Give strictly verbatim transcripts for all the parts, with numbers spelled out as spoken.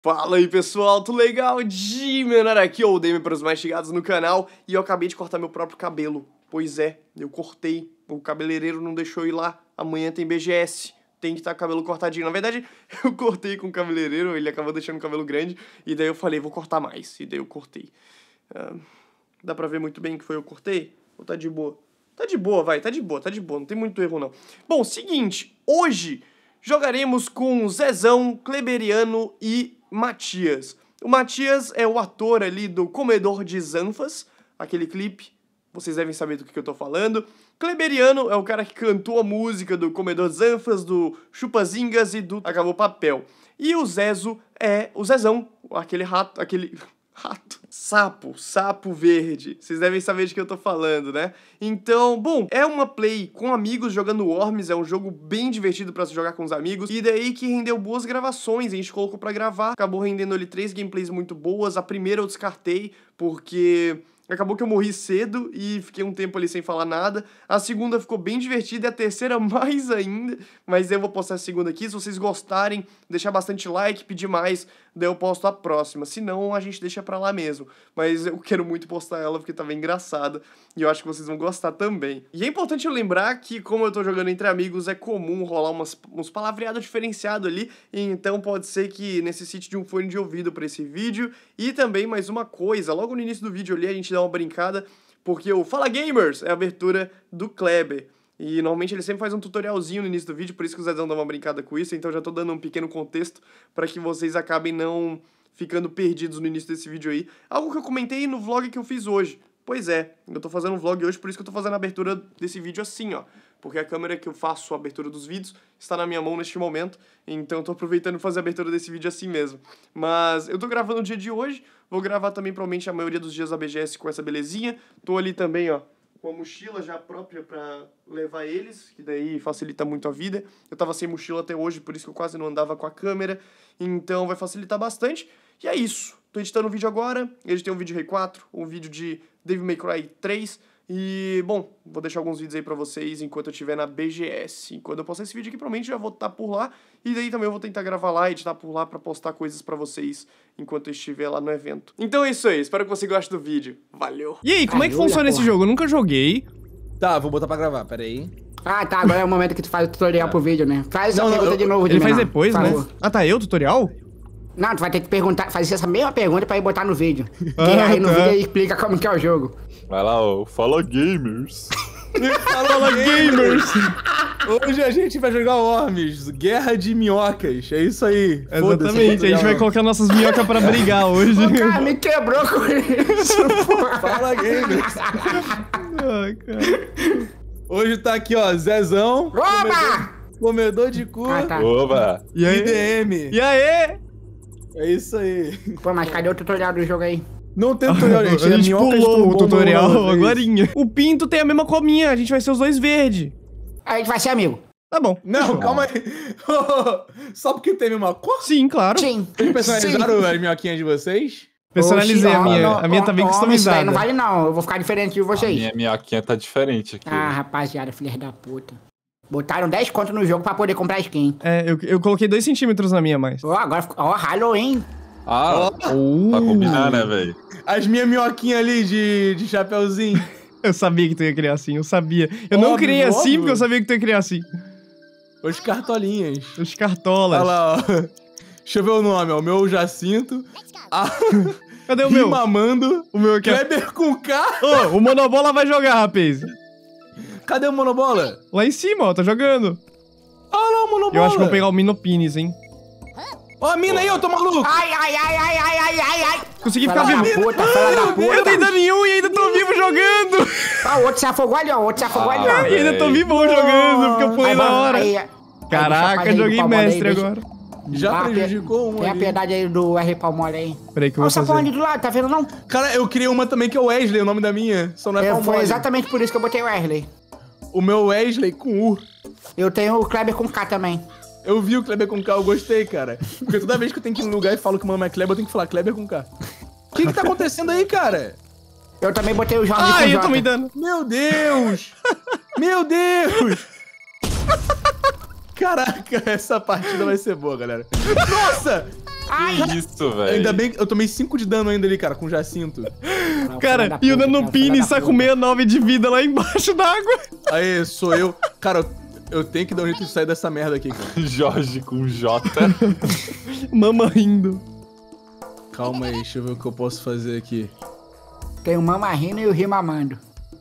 Fala aí pessoal, tudo legal? De menor aqui, ou o Demi para os mais chegados no canal. E eu acabei de cortar meu próprio cabelo. Pois é, eu cortei, o cabeleireiro não deixou ir lá. Amanhã tem B G S, tem que estar com o cabelo cortadinho. Na verdade, eu cortei com o cabeleireiro, ele acabou deixando o cabelo grande. E daí eu falei, vou cortar mais, e daí eu cortei. uh, Dá pra ver muito bem que foi eu cortei? Ou tá de boa? Tá de boa, vai, tá de boa, tá de boa, não tem muito erro não. Bom, seguinte, hoje jogaremos com Zezão, Kleberiano e Matias. O Matias é o ator ali do Comedor de Zanfas, aquele clipe, vocês devem saber do que eu tô falando. Kleberiano é o cara que cantou a música do Comedor de Zanfas, do Chupazingas e do Acabou Papel. E o Zezo é o Zezão, aquele rato, aquele... rato. Sapo, sapo verde. Vocês devem saber de que eu tô falando, né? Então, bom, é uma play com amigos jogando Worms, é um jogo bem divertido pra se jogar com os amigos, e daí que rendeu boas gravações, a gente colocou pra gravar, acabou rendendo ali três gameplays muito boas. A primeira eu descartei, porque acabou que eu morri cedo e fiquei um tempo ali sem falar nada. A segunda ficou bem divertida e a terceira mais ainda, mas eu vou postar a segunda aqui. Se vocês gostarem, deixar bastante like, pedir mais, daí eu posto a próxima. Se não, a gente deixa pra lá mesmo. Mas eu quero muito postar ela porque tá bem engraçada e eu acho que vocês vão gostar também. E é importante eu lembrar que, como eu tô jogando entre amigos, é comum rolar umas, uns palavreados diferenciados ali, e então pode ser que necessite de um fone de ouvido pra esse vídeo. E também mais uma coisa, logo no início do vídeo ali a gente dá uma brincada, porque o Fala Gamers é a abertura do Kleber. E normalmente ele sempre faz um tutorialzinho no início do vídeo, por isso que o Zezão dá uma brincada com isso, então já tô dando um pequeno contexto para que vocês acabem não ficando perdidos no início desse vídeo aí. Algo que eu comentei no vlog que eu fiz hoje. Pois é, eu tô fazendo um vlog hoje, por isso que eu tô fazendo a abertura desse vídeo assim, ó. Porque a câmera que eu faço a abertura dos vídeos está na minha mão neste momento, então eu tô aproveitando fazer a abertura desse vídeo assim mesmo. Mas eu tô gravando o dia de hoje, vou gravar também provavelmente a maioria dos dias da B G S com essa belezinha. Tô ali também, ó, com a mochila já própria pra levar eles, que daí facilita muito a vida. Eu tava sem mochila até hoje, por isso que eu quase não andava com a câmera, então vai facilitar bastante. E é isso, tô editando um vídeo agora, ele tem um vídeo Rei quatro, um vídeo de Devil May Cry três, e, bom, vou deixar alguns vídeos aí pra vocês enquanto eu estiver na B G S. Quando eu postar esse vídeo aqui, provavelmente já vou estar por lá, e daí também eu vou tentar gravar lá e editar por lá pra postar coisas pra vocês enquanto eu estiver lá no evento. Então é isso aí, espero que você goste do vídeo. Valeu! E aí, como é que funciona esse jogo? Eu nunca joguei. Tá, vou botar pra gravar, pera aí. Ah, tá, agora é o momento que tu faz o tutorial pro vídeo, né? Faz Não, a não, pergunta eu- de novo, de Ele faz menor, depois, por né? favor. Ah, tá, eu, tutorial? Não, tu vai ter que perguntar, fazer essa mesma pergunta pra ir botar no vídeo. Ah, Que aí no tá. vídeo ele explica como que é o jogo. Vai lá, ó, Fala Gamers. Fala, gamers! Hoje a gente vai jogar Worms, Guerra de Minhocas, é isso aí. Exatamente, a gente vai colocar nossas minhocas pra brigar hoje. O cara me quebrou com isso, porra. Fala, gamers! Ai, cara. Hoje tá aqui, ó, Zezão, Oba! comedor de cu, Ah, tá. Oba! E aí? I D M. E aí? É isso aí. Pô, mas cadê o tutorial do jogo aí? Não tem tutorial, gente. A gente minhocas pulou tão o bom tutorial no- é isso. agorinha. O Pinto tem a mesma cominha, a gente vai ser os dois verdes. A gente vai ser amigo. Tá bom. Não, calma aí. Só porque teve uma cor? Sim, claro. Sim. Vocês personalizaram as minhoquinhas de vocês? Personalizei Oxi, a ó, minha. não, A minha tá bem ó, ó, Isso daí customizada. não vale não, eu vou ficar diferente de A vocês. minha minhoquinha tá diferente aqui. Ah, rapaziada, filha da puta. Botaram dez conto no jogo pra poder comprar skin. É, eu, eu coloquei dois centímetros na minha mais. Ó, agora, ficou- ó, Halloween. Ah, Uh, pra combinar, né, velho? As minhas minhoquinhas ali de, de chapeuzinho. Eu sabia que tu ia criar assim, eu sabia. Eu não Óbvio, criei assim óbvio. porque eu sabia que tu ia criar assim. Os cartolinhas. Os cartolas. Olha lá, ó. Deixa eu ver o nome, ó. O meu Jacinto. A... Cadê o meu? Mamando. O meu aqui, ó. Kleber com K. Ô, o Monobola vai jogar, rapaz. Cadê o Monobola? Lá em cima, ó, tá jogando. Olha lá o Monobola. Eu acho que vou pegar o Minopines, hein. Ó a mina aí, eu tô maluco. Ai, ai, ai, ai, ai, ai, ai, ai. Consegui ficar Fala da vivo. puta, fala da Eu puta. tenho dano nenhum e ainda tô vivo jogando. Ó, o outro se afogou ali, ó, o outro se afogou ali, ó. Ah, E ainda tô Ei. vivo jogando, porque eu pulei Aí, na vamos- hora. aí, aí, Caraca, deixa eu joguei fazer mestre aí do agora. Já Ah, prejudicou um Tem a ali. piedade aí do R. Palmole aí. Peraí que eu Olha vou o sapão ali fazer. do lado, tá vendo não? Cara, eu criei uma também que é o Wesley, o nome da minha. Só não é Eu, Palmole. foi exatamente por isso que eu botei o Wesley. O meu Wesley com U. Eu tenho o Kleber com K também. Eu vi o Kleber com K, eu gostei, cara. Porque toda vez que eu tenho que ir no lugar e falo que o meu nome é Kleber, eu tenho que falar Kleber com K. O que que tá acontecendo aí, cara? Eu também botei o Jorge com Ai, J. eu tô me dando. Meu Deus! Meu Deus! Caraca, essa partida vai ser boa, galera. Nossa! Que isso, velho? Ainda bem que eu tomei cinco de dano ainda ali, cara, com Jacinto. Não, Cara, filha da e o puta, Nanopini filha da está com puta. sessenta e nove de vida lá embaixo d'água. Aí, sou eu. Cara, eu, eu tenho que dar um jeito de sair dessa merda aqui, cara. Jorge com J. Mama rindo. Calma aí, deixa eu ver o que eu posso fazer aqui. Tem o Mama rindo e o Rio mamando.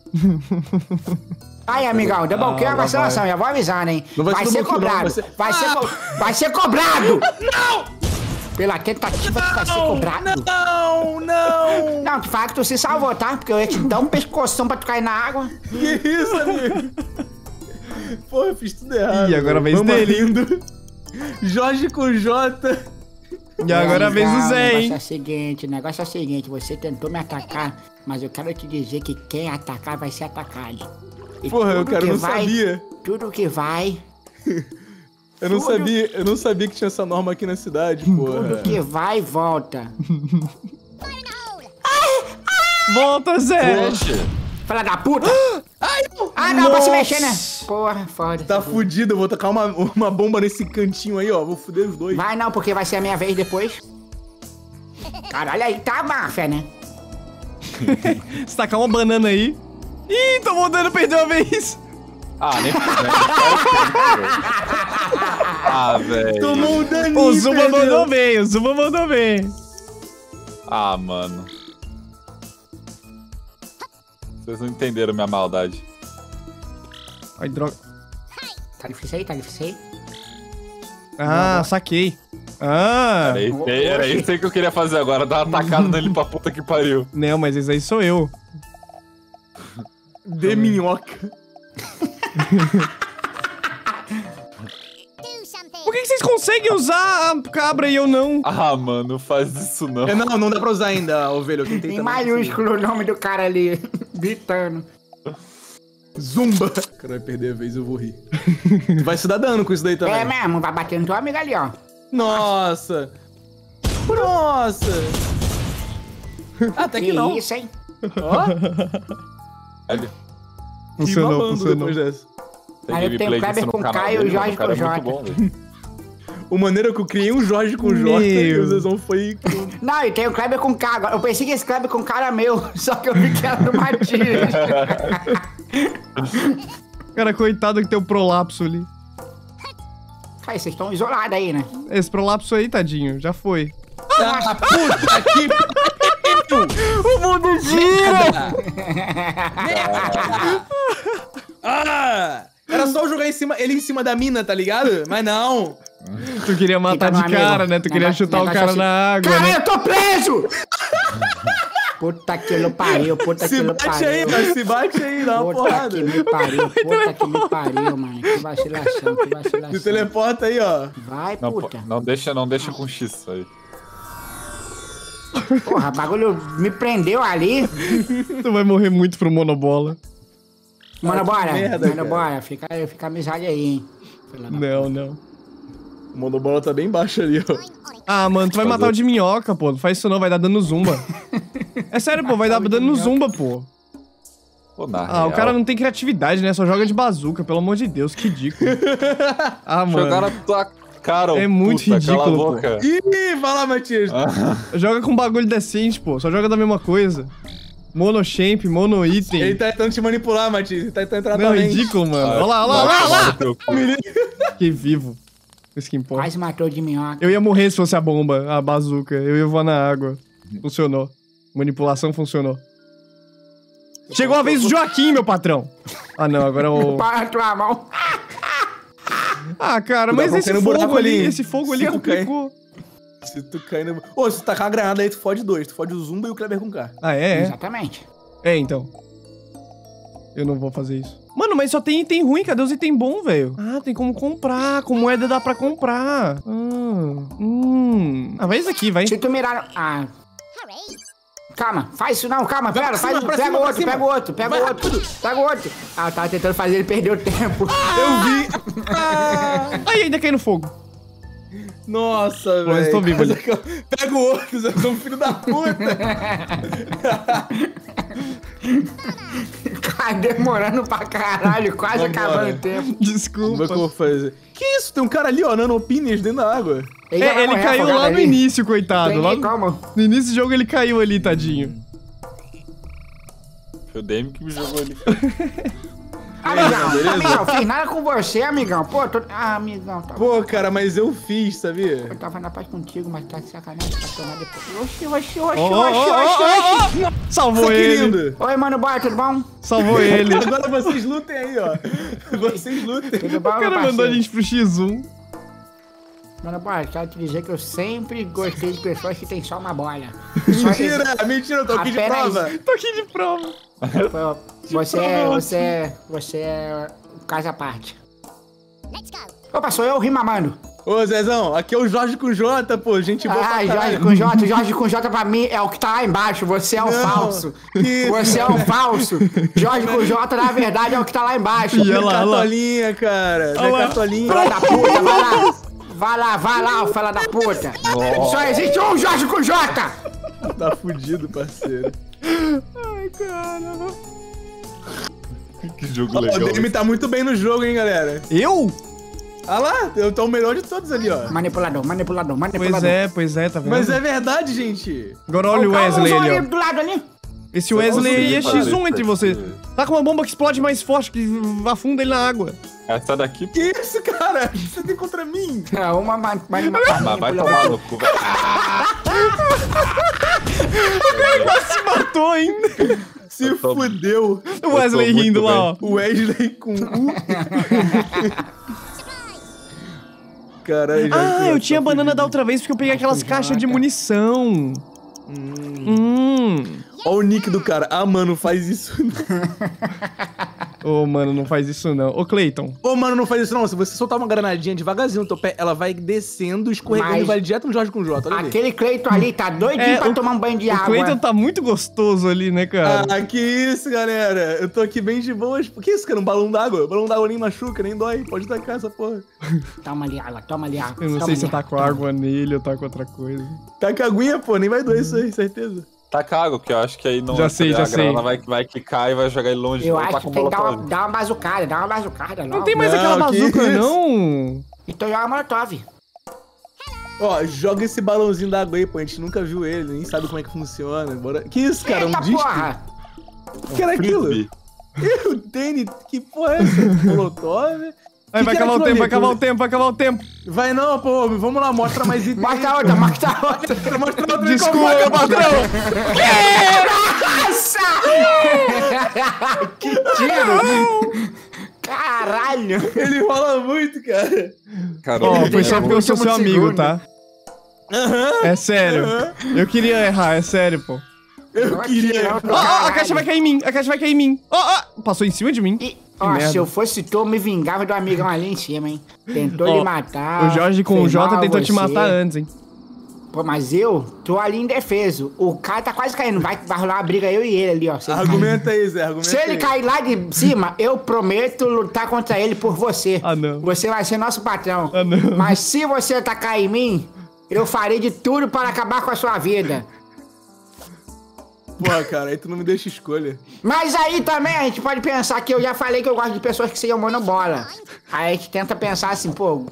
Aí, amigão, double kill é vacilação, já vou avisando, hein? Não vai Vai ser ser double kill, não, cobrado. vai ser- Vai ser co- vai ser cobrado! Não! Pela tentativa que vai ser cobrado. Não, não! Não, de fato, tu se salvou, tá? Porque eu ia te dar um pescoção pra tu cair na água. Que isso, amigo? Porra, eu fiz tudo errado. Ih, agora a vez Mama dele. rindo. Jorge com J. E agora a vez do Amigão, Zé, O negócio hein? é o seguinte, o negócio é o seguinte, você tentou me atacar, mas eu quero te dizer que quem atacar vai ser atacado. E Porra, eu tudo quero que não vai, sabia. Tudo que vai, Eu não Tudo- sabia, eu não sabia que tinha essa norma aqui na cidade, porra. tudo que vai e volta. Volta, Zé. Oxe. Filha da puta! Ah, não, pra se mexer, né? Porra, foda. Tá fudido, eu vou tacar uma, uma bomba nesse cantinho aí, ó. Vou fuder os dois. Vai não, porque vai ser a minha vez depois. Caralho, aí tá máfia, né? Se tacar uma banana aí. Ih, tô voltando, perdeu a vez. Ah, nem fudendo. Ah, velho. Tomou um daninho, O Zuma perdeu. mandou bem, o Zuma mandou bem. Ah, mano. Vocês não entenderam minha maldade. Ai, droga. Tá difícil aí, tá difícil aí. Ah, saquei. Ah, Era isso, era isso aí que eu queria fazer agora, dar uma tacada nele pra puta que pariu. não, mas esse aí sou eu. De minhoca. Por que que vocês conseguem usar a cabra e eu não? Ah, mano, faz isso não. É, não, não dá pra usar ainda, ovelha. Eu tentei Em também. maiúsculo o nome do cara ali, gritando. Zumba. O cara vai perder a vez, eu vou rir. Tu vai se dar dano com isso daí também. É mesmo, vai bater no teu amigo ali, ó. Nossa. Nossa. Até que Que não. isso, hein? Ó, Velho, Funcionou, babando funcionou. depois dessa. tem Aí eu tenho gameplay Kleber disso no com canal K e o dele, mano, Jorge cara, com é muito J. bom, velho. O maneiro é que eu criei um Jorge com J e Meu. o Zezão foi com... Não, e tem o Kleber com K agora. Eu pensei que esse Kleber com K era meu, só que eu vi que era do Matias. Cara, coitado que tem o prolapso ali. Aí, vocês estão isolados aí, né? Esse prolapso aí, tadinho, já foi. Ah, puta que pariu! O mundo gira! Ah! Era só eu jogar em cima, ele em cima da mina, tá ligado? Mas não. Tu queria matar Fica no de cara, amigo. né? Tu queria Negócio- chutar o negócio cara assim. na água, Caralho, né? eu tô preso! Puta que me pariu, puta que Se me bate aí, pariu. mas se bate aí, dá uma Puta porrada. que me pariu, puta que me pariu, mano. Que vacilação, que Se vacilação. teleporta aí, ó. Vai, Não, pô, puta. não deixa, não deixa com X isso aí. Porra, o bagulho me prendeu ali. Tu vai morrer muito pro monobola. Mano, bora. merda, Mano, cara. bora. Fica, fica amizade aí, hein. Filha da- Não, não. O monobola tá bem baixo ali, ó. Ah, mano, tu vai matar o de minhoca, pô. Não faz isso não, vai dar dano no zumba. É sério, pô, vai dar dano no zumba, pô. Pô, na Ah, o real, cara não tem criatividade, né? Só joga de bazuca, pelo amor de Deus, que ridículo. Ah, Jogaram mano. a tua cara, ô É muito puta, ridículo, cala a pô. boca. Ih, vai lá, Matias. Joga com bagulho decente, pô. Só joga da mesma coisa. Mono champ, mono item. Ele tá tentando te manipular, Matias. Ele tá tentando entrar Não, também. ridículo, mano. Ah, Olha lá, olha lá, vai olha lá, tomar olha no teu cu. Que vivo. Isso que importa. Quase matou de minhoca. Eu ia morrer se fosse a bomba, a bazuca. Eu ia voar na água. Funcionou. Manipulação funcionou. Chegou a vez do Joaquim, meu patrão. Ah, não, agora é o... Para a tua mão. Ah, cara, Tu mas dá esse qualquer fogo buraco ali, ali. esse fogo ali Se tu cair. complicou. Se tu cair no... Ô, se tu tacar uma granada aí, tu fode dois. Tu fode o Zumba e o Kleber com K. Ah, é? É, Exatamente. é então. Eu não vou fazer isso. Mano, mas só tem item ruim, cadê os itens bons, velho? Ah, tem como comprar, com moeda dá pra comprar. Ah, hum. Ah, vai isso aqui, vai. Se tu mirar... no- Ah... Calma, faz isso não, calma, pera, pra faz, cima, pra pega cima, o pra outro, cima. pega o outro, pega Vai o outro, pega o outro. Ah, eu tava tentando fazer ele perder o tempo. Eu vi. Ai, ainda cai no fogo. Nossa, Mas velho. tô vivo ali. Pega o outro, Zé. Sou um filho da puta. Tá demorando pra caralho, quase Vambora. acabando o tempo. Desculpa. Como é que eu vou fazer? Que isso? Tem um cara ali, ó, nanopinions dentro da água. Ele, já É, vai ele morrer caiu afogado lá no ali. início, coitado. Tem Lá nem no, como. no início do jogo ele caiu ali, tadinho. Foi o Demi que me jogou ali. Amigão, beleza? amigão, fiz nada com você, amigão. Pô, tô... Ah, amigão, tá Pô, cara, mas eu fiz, sabia? Eu tava na paz contigo, mas tá de sacanagem pra tomar depois. Oxi, oxi, oxi, Ó, ó, oxi, ó, oxi, ó, oxi. ó. Salvou Que ele. lindo. Oi, mano, boy, tudo bom? Salvou ele. Agora vocês lutem aí, ó. Vocês lutem. Tudo bom, O meu cara mandou a parceiro? gente pro X um. Mano, boy, quero te dizer que eu sempre gostei de pessoas que tem só uma bola. Só Mentira, mentira, eu tô aqui de Apenas- prova. Tô aqui de prova. Pô, Você é, você é, você é um caso à parte. Opa, sou eu, Rimamando. Ô, Zezão, aqui é o Jorge com J, pô, gente boa Ah, pra Jorge caralho. com J, Jorge com J pra mim é o que tá lá embaixo, você é o Não, falso. que isso? Você é o falso. Jorge com J, na verdade, é o que tá lá embaixo. E Minha olha lá, olha lá. cartolinha, cara. Minha lá. cartolinha. Filha da puta, vai lá. Vai lá, vai lá, ô fela da puta. Só existe um Jorge com J. Tá fudido, parceiro. Ai, cara. Que jogo Ó, legal. o Demi tá muito bem no jogo, hein, galera. Eu? Ah lá, eu tô o melhor de todos ali, ó. Manipulador, manipulador, manipulador. Pois é, pois é, tá vendo? Mas é verdade, gente. Agora olha o Calma, Wesley um ali, ali ó. do lado ali. Esse Wesley aí é Parece X um entre que- vocês. Tá com uma bomba que explode mais forte, que afunda ele na água. Essa daqui, pô. Que isso, cara? O que você tem contra mim? É, uma ma- ma- ma- Mas vai tomar no cu, velho. Se matou ainda. Se tô- fudeu. O Wesley muito rindo lá, ó. O Wesley com U. Caralho, já Ah, eu tinha tá banana fudido. da outra vez porque eu peguei aquelas caixas de munição. Hum. Ó o nick do cara. Ah, mano, faz isso. Ô, mano, não faz isso não. Ô, Cleiton. Ô, mano, não faz isso não. Se você soltar uma granadinha devagarzinho no teu pé, ela vai descendo, escorregando Mas- e vai direto no Jorge com J. Olha ali. Aquele Cleiton ali tá doidinho É, pra o- tomar um banho de O água. Cleiton tá muito gostoso ali, né, cara? Ah, que isso, galera. Eu tô aqui bem de boas. Por que isso, cara? Um balão d'água? Balão d'água nem machuca, nem dói. Pode tacar essa porra. Toma ali água, toma ali água. Eu não toma sei se ali tá com toma. água nele ou tá com outra coisa. Taca a aguinha, pô. Nem vai doer isso aí, certeza. Tá cago, que eu acho que aí não. Já sei, já a sei. grana vai, vai quicar e vai jogar ele longe. Eu Vai acho tá que com tem que dar uma, molotov. dar uma bazucada, dar uma bazucada logo. Não tem mais Não, aquela que bazuca, isso? não. Então joga molotov. Ó, joga esse balãozinho d'água aí, pô. A gente nunca viu ele, nem sabe como é que funciona. Bora. Que isso, cara? Eita Um disco? porra! O que era aquilo? Frisbee. O tênis? Que porra é essa? Molotov? Vai, Que vai que era acabar o aquilo tempo, ali? vai acabar o tempo, vai acabar o tempo. Vai não, pô. Vamos lá, mostra mais itens. Mostra outra, mostra outra. Mostra outra. Desculpa, patrão. Nossa! Que tiro! Caralho! Ele rola muito, cara. Cara, Ó, eu- foi só porque eu sou seu último amigo, segundo. tá? É sério. Eu queria errar, é sério, pô. Eu Não queria. atira, não. Ó, ó, a Caralho. caixa vai cair em mim, a caixa vai cair em mim. Ó, ó, passou em cima de mim. E, ó, merda. se eu fosse tu, eu me vingava do amigão ali em cima, hein? Tentou Ó, lhe matar. O Jorge com o fez mal J a tentou te você. matar antes, hein? Pô, mas eu tô ali indefeso. O cara tá quase caindo. Vai, vai rolar uma briga eu e ele ali, ó. Se ele, Argumenta aí, Zé. cair. Argumenta Se ele aí. cair lá de cima, eu prometo lutar contra ele por você. Ah, não. Você vai ser nosso patrão. Ah, não. Mas se você atacar em mim, eu farei de tudo para acabar com a sua vida. Porra, cara, aí tu não me deixa escolha. Mas aí também a gente pode pensar que eu já falei que eu gosto de pessoas que sejam monobola. Aí a gente tenta pensar assim, pô.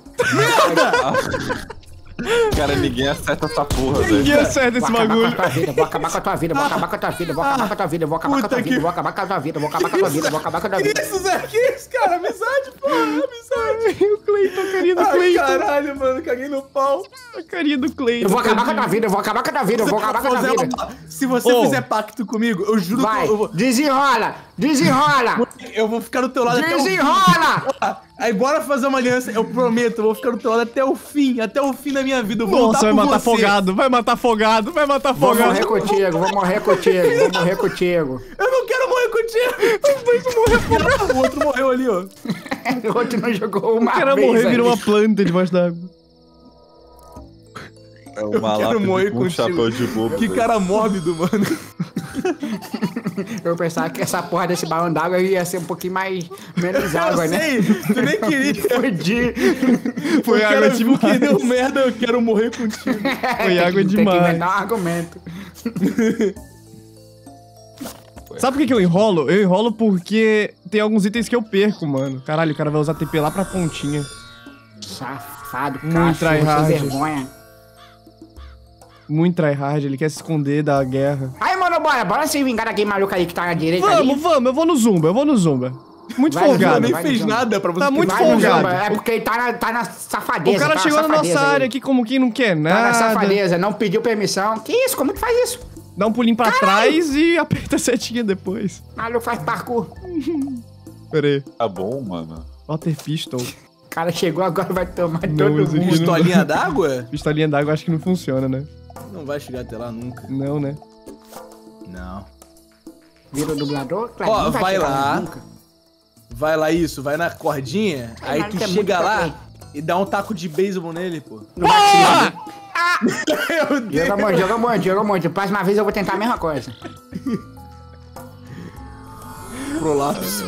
Cara, ninguém acerta essa porra, Ninguém velho. acerta esse Vou acabar com a bagulho. tua vida, vou acabar com a tua vida, vou acabar com a tua vida, vou acabar com a tua vida, vou acabar com a tua Puta vida, que- vou acabar com a tua vida, vou acabar com a tua vida, vou acabar com a tua Que vida. isso, Zé? Que isso, cara? Amizade, porra. Amizade. O Cleiton, a carinha do Ai, Cleiton. caralho, mano. Caguei no pau. A carinha do Cleiton. Eu vou acabar com a tua vida, eu vou acabar com a tua vida, eu vou acabar com a tua Zé, vida. ó, se você Ô. fizer pacto comigo, eu juro Vai, que eu vou... desenrola, desenrola, Eu vou ficar do teu lado até o fim. desenrola. Aí bora fazer uma aliança, eu prometo, eu vou ficar do teu lado até o fim, até o fim da minha vida. Eu vou Nossa, vai lutar por matar você. afogado, vai matar afogado, vai matar Vou afogado. morrer contigo, vou morrer contigo, vou morrer contigo. Eu não quero morrer contigo. Os dois vão morrer afogado. O outro morreu ali, ó. O outro não jogou uma O cara vez morrer ali. virou uma planta debaixo d'água. É Eu uma quero lata morrer de um contigo. chapéu de bobo. Que velho. cara mórbido, mano. Eu pensava que essa porra desse balão d'água ia ser um pouquinho mais... menos água, eu né? sei, tu nem queria. Fudi. Foi O água cara viu que demais. deu merda, eu quero morrer contigo. Foi água Tem que demais. inventar um argumento. Foi velho. Sabe por que, que eu enrolo? Eu enrolo porque tem alguns itens que eu perco, mano. Caralho, o cara vai usar T P lá pra pontinha. Safado, Muito cachorro, sem tryhard. vergonha. Muito tryhard, ele quer se esconder da guerra. Aí, mano, bora, bora se vingar daquele maluco aí que tá na direita Vamos, ali. vamos, eu vou no Zumba, eu vou no Zumba. Muito Vai no folgado. Eu nem vai fez no nada pra você. Tá muito Vai no folgado. Zumba, é porque ele tá na, tá na safadeza. O cara tá chegou na nossa safadeza área aí. aqui como quem não quer Tá na nada. safadeza, não pediu permissão. Que isso? Como que faz isso? Dá um pulinho pra trás e aperta a setinha depois. O maluco faz parkour. Pera aí. Tá bom, mano. Water Pistol. O cara chegou agora, vai tomar Não, todo esse aqui mundo. Pistolinha d'água? Pistolinha d'água acho que não funciona, né? Não vai chegar até lá nunca. Não, né? Não. Vira o dublador? Claro, Ó, não vai chegar lá. nunca. Vai lá isso, vai na cordinha, Ai, aí mano, tu que é chega muito lá bem. e dá um taco de beisebol nele, pô. No batismo. Meu Deus. Joga muito, joga muito, joga muito. Próxima vez eu vou tentar a mesma coisa. Prolapso.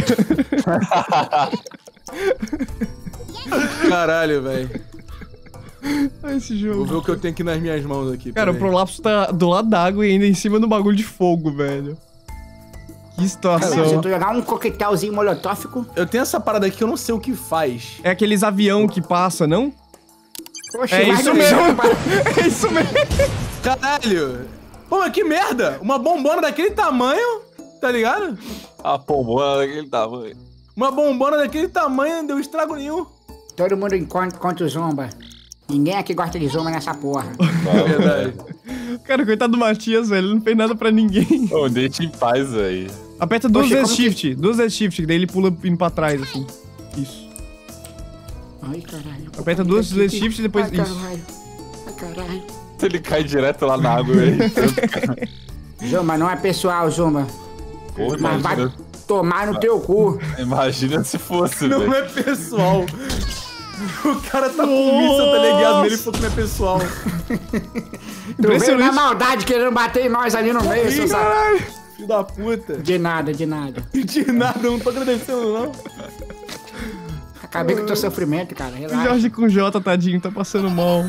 Caralho, velho. Olha esse Vou jogo. ver o que eu tenho aqui nas minhas mãos aqui. Cara, o peraí. prolapso tá do lado d'água e ainda em cima do bagulho de fogo, velho. Que Se situação. tu jogar um coquetelzinho molotófico, Eu tenho essa parada aqui que eu não sei o que faz. É aqueles avião que passa, não? poxa, É vai isso no mesmo. chão, É isso mesmo. Caralho! Pô, mas que merda! Uma bombona daquele tamanho, tá ligado? A pombona daquele tamanho. Uma bombona daquele tamanho não deu estrago nenhum. Todo mundo encontra, contra o Zumba. Ninguém aqui gosta de Zumba nessa porra. É verdade. Cara, coitado do Matias, velho. Ele não fez nada pra ninguém. Ô, deixa em paz, velho. Aperta duas Poxa, vezes como que- shift. Duas vezes shift, que daí ele pula indo pra trás, assim. Isso. Ai, caralho. Aperta duas vezes shift e depois Ai, isso. caralho. Ai, caralho. Ele cai direto lá na água, velho. Zumba, não é pessoal, Zumba. Porra, Mas vai imagina, tomar no teu cu. imagina se fosse, Não velho. é pessoal. O cara tá com míssil, tá ligado? Nele falou que não é pessoal. Tu veio na Impressionante. maldade querendo bater em nós ali no meio, seu saco. Caralho! Filho da puta. De nada, de nada. De nada, eu não tô agradecendo, não. Acabei com o teu sofrimento, cara. O Relaxa. Jorge com J, tadinho, tá passando mal.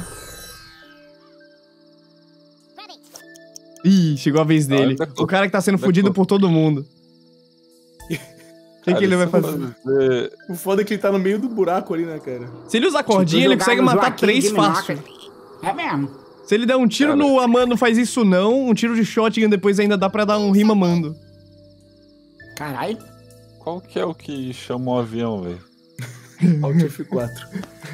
Ih, chegou a vez dele. Ah, tá- O cara que tá sendo tá- fudido por todo mundo. O que, que ele vai fazer? fazer? O foda é que ele tá no meio do buraco ali, né, cara? Se ele usar cordinha, ele Jogar consegue no matar Joaquim três de Minhoca. fácil. É mesmo. Se ele der um tiro no Amando, não faz isso não. Um tiro de shotgun depois ainda dá pra dar um rima Mando. Caralho. Qual que é o que chama o avião, velho? Alt F quatro.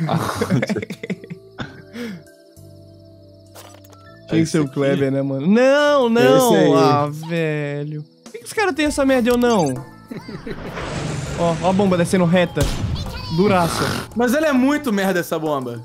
Tem esse seu aqui? Kleber, né, mano? Não, não. Esse aí. Ah, velho. Por que, que os caras têm essa merda e eu não? Ó, ó a bomba descendo reta. Duraça. Mas ela é muito merda, essa bomba.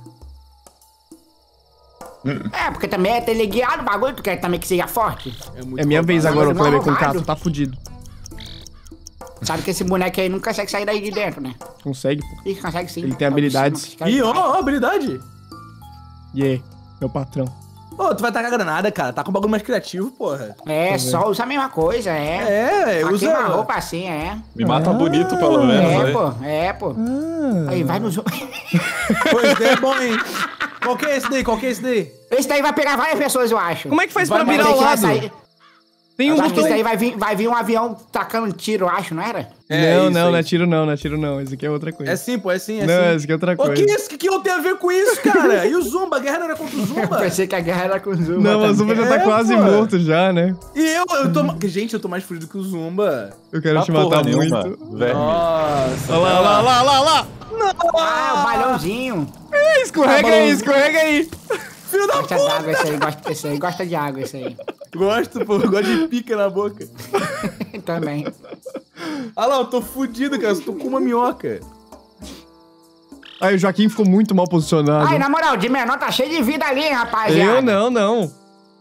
É, porque também é teleguiado o bagulho, tu quer também que seja forte. É, muito É minha vez roubado. agora, o Não, Kleber com o roubado. Cato. Tá fudido. Sabe que esse boneco aí não consegue sair daí de dentro, né? Consegue, pô. Ih, consegue sim. Ele tem É o de habilidades. cima, que Ih, os ó, caras- ó, habilidade. Yeah, meu patrão. Ô, tu vai tacar granada, cara. Tá com um bagulho mais criativo, porra. É, só usa a mesma coisa, é. É, Aqui usa... uma roupa assim, é. Me mata Ah, bonito, pelo menos, É, velho. pô, é, pô. Ah. Aí, vai no Zumba. Pois é, bom, hein? Qual que é esse daí? Qual que é esse daí? Esse daí vai pegar várias pessoas, eu acho. Como é que faz Vai pra Mas virar esse o vai lado? sair- Tem um Eu acho que botão... esse daí vai vir, vai vir um avião tacando tiro, eu acho, não era? É, não, isso não, aí. não é tiro não, não é tiro não. Esse aqui é outra coisa. É sim, pô, é sim, é não, sim. esse aqui é outra Ô, coisa. que isso? O que, que eu tenho a ver com isso, cara? E o Zumba? A guerra não era contra o Eu Zumba? pensei que a guerra era com o Zumba. Não, mas o também. Zumba já tá É, quase pô. morto já, né? E eu, eu tô... ma- Gente, eu tô mais fudido que o Zumba. Eu quero Tá te porra matar nenhuma, muito. velho. Nossa. Olha lá, olha lá, olha lá, olha lá. Ah, o balãozinho. É, escorrega Tá aí, bom. escorrega aí. Filho da Gosta puta! d'água esse aí, gosta, esse aí gosta de água, esse aí. Gosto, pô. Gosto de pica na boca. Também. Olha lá, eu tô fudido, cara. Eu tô com uma minhoca. Aí o Joaquim ficou muito mal posicionado. Ai, na moral, de menor tá cheio de vida ali, hein, rapaziada. Eu não, não.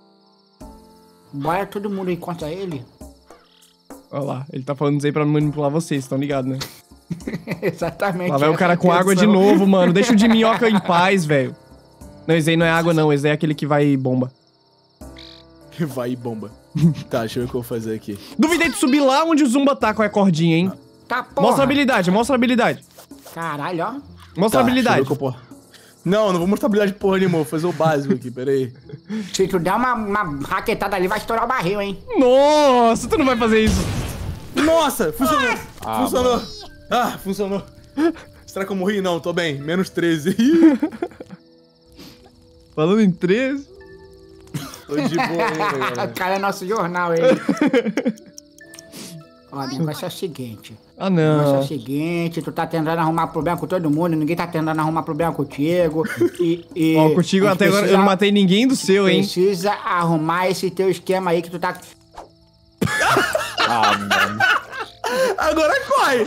Bora todo mundo encontra ele. Olha lá, ele tá falando isso aí pra manipular vocês, estão ligados, né? Exatamente. Lá vai o cara com água de intenção. novo, mano. Deixa o de minhoca em paz, velho. Não, esse aí não é água, não. Esse aí é aquele que vai bomba. Vai, bomba. Tá, deixa eu ver o que eu vou fazer aqui. Duvidei de subir lá onde o Zumba tá com a cordinha, hein? Tá, porra. Mostra a habilidade, mostra a habilidade. Caralho, ó. Mostra a Tá, habilidade. deixa eu ver o que eu posso- Não, não vou mostrar habilidade porra nenhuma, vou fazer o básico aqui, peraí. Se tu der uma, uma raquetada ali, vai estourar o barril, hein? Nossa, tu não vai fazer isso. Nossa, funcionou! Ah, funcionou! mano. Ah, funcionou! Será que eu morri? Não, tô bem. Menos treze. Falando em treze. Tô de boa ainda, O galera. cara é nosso jornal, ele. Ó, o negócio é o seguinte. Ah, O negócio é não. o seguinte, tu tá tentando arrumar problema com todo mundo, ninguém tá tentando arrumar problema contigo. E, e Ó, contigo a gente até agora eu precisa- não matei ninguém do seu, hein? Precisa arrumar esse teu esquema aí que tu tá... Ah, mano. Agora corre!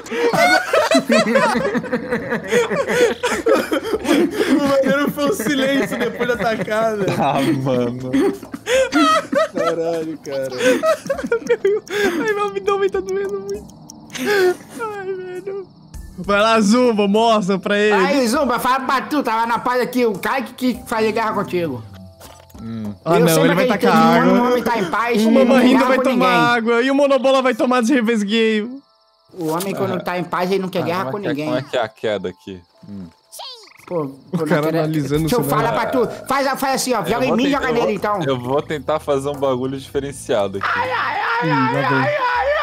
Agora... O maneiro foi o silêncio depois da atacada. Ah, mano. Caralho, cara. Ai, meu abdômen tá doendo muito. Ai, velho. Vai lá, Zumba, mostra pra ele. Aí, Zumba, fala pra tu, tava na paz aqui, o cara que quis fazer guerra contigo. Ah, Eu não, sempre ele vai acreditei tacar que água. O homem tá em paz, O ele não Mamarrindo guerra vai com tomar ninguém. água e o Monobola vai tomar desrevesgueio. O homem, quando tá em paz, ele não quer guerra com como, é que é, ninguém. como é que é a queda aqui? Hum. Pô, pô, cara não quero- analisando Deixa eu o falar pra cenário. tu. Faz, faz assim, ó. Eu Joga em vou mim e ten- joga eu nele, vou- então. Eu vou tentar fazer um bagulho diferenciado aqui. Ih, lá vem.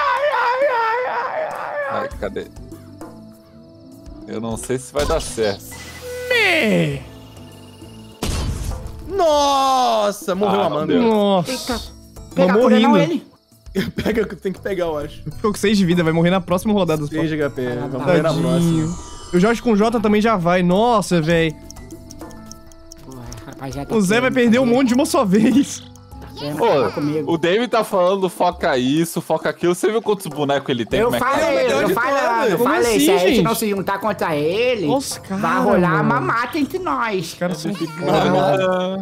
Ai, cadê? Eu não sei se vai dar certo. Me. Nossa, morreu Ah, a não Amanda. deu. Nossa. Eita. Tá Pega a cura não, morrendo. ele. Pega, tem que pegar, eu acho. Ficou com seis de vida, vai morrer na próxima rodada. seis de H P, Ah, vamos ver na Tadinho. próxima. O Jorge com J também já vai. Nossa, velho. Porra, rapaziada, tá O Zé vai querendo perder um fazer- monte de uma só vez. tá querendo acabar comigo. O Dave tá falando foca isso, foca aquilo. Você viu quantos bonecos ele tem? Eu Como é que falei, é? melhor eu de falei, todas. eu Como falei, assim, se a gente gente? não se juntar contra ele, Nossa, cara, vai rolar mano. uma mata entre nós. Os caras são Ah.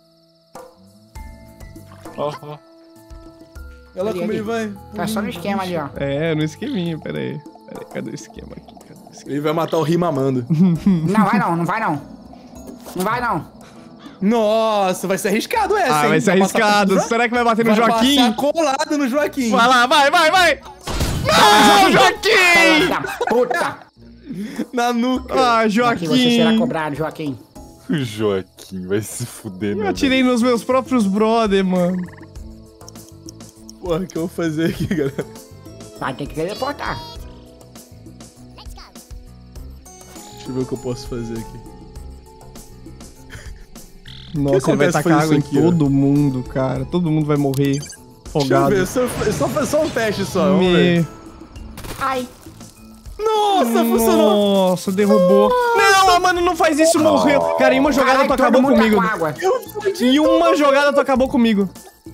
Ó, ó. Olha lá Ali, como ali. ele vai. Tá só no esquema ali, ó. É, no esqueminho, pera aí. Pera aí, cadê o esquema aqui? Cadê o esquema? Ele vai matar o Rimamando. Não, vai não, não vai não. Não vai não. Nossa, vai ser arriscado essa, Ah, hein? vai ser passar arriscado. pro Jo- Será que vai bater no vai Joaquim? passar colado no Joaquim. Vai lá, vai, vai, vai! Não, Joaquim! Filha da puta. Na nuca. Ah, Joaquim, você será Joaquim! cobrado, Joaquim. O Joaquim vai se fuder, Eu meu atirei nos meus próprios brother, mano. Porra, o que eu vou fazer aqui, galera? Vai ter que teleportar. Deixa eu ver o que eu posso fazer aqui. Nossa, ele vai acontece tacar foi água em isso aqui, ó? todo mundo, cara. Todo mundo vai morrer Deixa eu afogado. ver, só, só, só um teste só, vamos ver. Me... Ai. Nossa, funcionou! Nossa, derrubou. Não, ah, mano, não faz isso, morreu. Cara, em uma jogada Caralho, tu todo acabou mundo tá comigo. com água. Em uma jogada tu acabou comigo.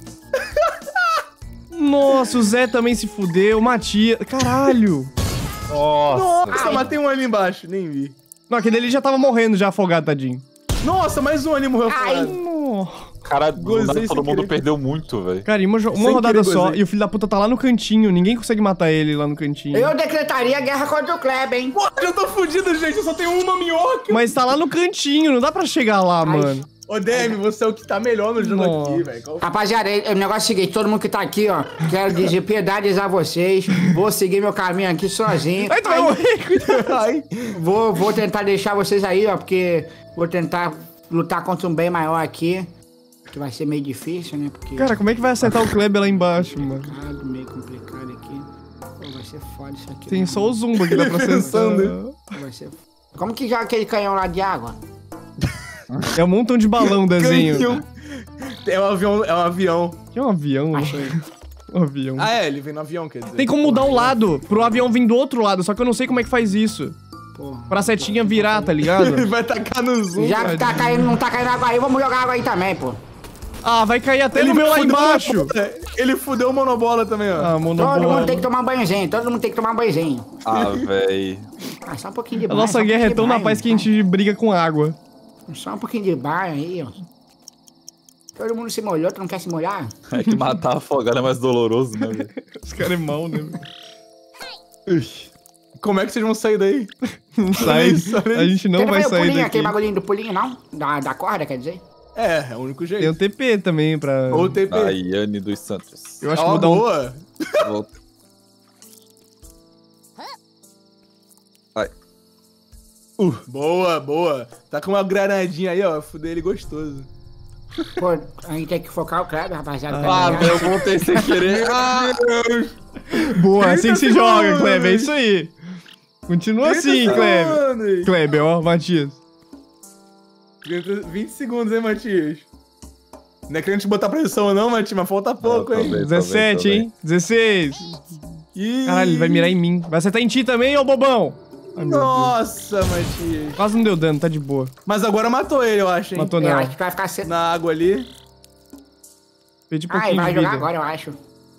Nossa, o Zé também se fudeu, o Matias. Caralho. Nossa. Nossa, Ai. matei um ali embaixo, nem vi. Não, aquele ali já tava morrendo, já afogado, tadinho. Nossa, mais um ali morreu Ai. afogado. Nossa. Cara, do Gozei nada sem todo mundo querer. perdeu muito, velho. Cara, em uma, jo- uma Sem rodada querer, só, gozei. e o filho da puta tá lá no cantinho. Ninguém consegue matar ele lá no cantinho. Eu decretaria guerra contra o Kleber, hein? Porra, eu tô fudido, gente, eu só tenho uma minhoca. Mas tá lá no cantinho, não dá pra chegar lá, mano. Ô, Demi, você é o que tá melhor no jogo Nossa. aqui, velho. Qual- Rapaziada, o negócio é o seguinte, todo mundo que tá aqui, ó, quero dizer piedades a vocês, vou seguir meu caminho aqui sozinho. Ai, tu vai morrer, cuidado. Ai, Vou, vou tentar deixar vocês aí, ó, porque vou tentar lutar contra um bem maior aqui, que vai ser meio difícil, né, porque... Cara, como é que vai acertar o Kleber lá embaixo, mano? complicado, meio complicado aqui. Pô, vai ser foda isso aqui. Tem mano. só o Zumba que dá pra acertar. Pensando. Vai ser... Como que joga aquele canhão lá de água? É um montão de balão, desenho. canhão. É um avião, é um avião. Que é um avião? Achei. Um avião. Ah, é, ele vem no avião, quer dizer. Tem como mudar o lado, pro avião vir do outro lado, só que eu não sei como é que faz isso. Porra. Pra setinha virar, tá ligado? Ele vai tacar no zoom. Já que tá caindo, não tá caindo água aí, vamos jogar água aí também, pô. Ah, vai cair até no meu lá fudeu o embaixo. monobola. Ele fudeu o monobola também, ó. Ah, Todo mundo monobola. tem que tomar um banhozinho, todo mundo tem que tomar um banhozinho. Ah, véi. Ah, só um pouquinho de A banho. nossa só um guerra é pouquinho tão de na banho, paz que a gente briga com água. Só um pouquinho de banho aí, ó. Todo mundo se molhou, tu não quer se molhar? É que matar afogado é mais doloroso, né, velho? Os caras é mal, né? Como é que vocês vão sair daí? Não sai. sai. A gente não Você vai fez o sair pulinho, daqui. aquele bagulhinho do pulinho, não? Da, da corda, quer dizer? É, é o único jeito. Tem o T P também pra... Ou o T P. Daiane dos Santos. Eu acho que Ó, vou dar um... boa. Volta. Ai. Uh, boa, boa. Tá com uma granadinha aí, ó. Fuder ele gostoso. Pô, a gente tem que focar o Kleber, rapaziada. Ah, eu voltei sem querer. Ah, Boa, assim que se joga, segundos. Kleber. É isso aí. Continua assim, Kleber. Kleber. Kleber, ó, Matias. vinte segundos, hein, Matias? Não é querendo te botar pressão, não, Matias, mas falta pouco, tá hein? bem. dezessete, hein? dezesseis. Ih, Caralho, ele vai mirar em mim. Vai acertar em ti também, ô bobão. Ai, meu Deus. Nossa, Matias. Quase não deu dano, tá de boa. Mas agora matou ele, eu acho, hein? Matou Eu não. acho que vai ficar cedo. Na água ali. Perdi Ah, ele pouquinho vai de vida. jogar agora, eu acho.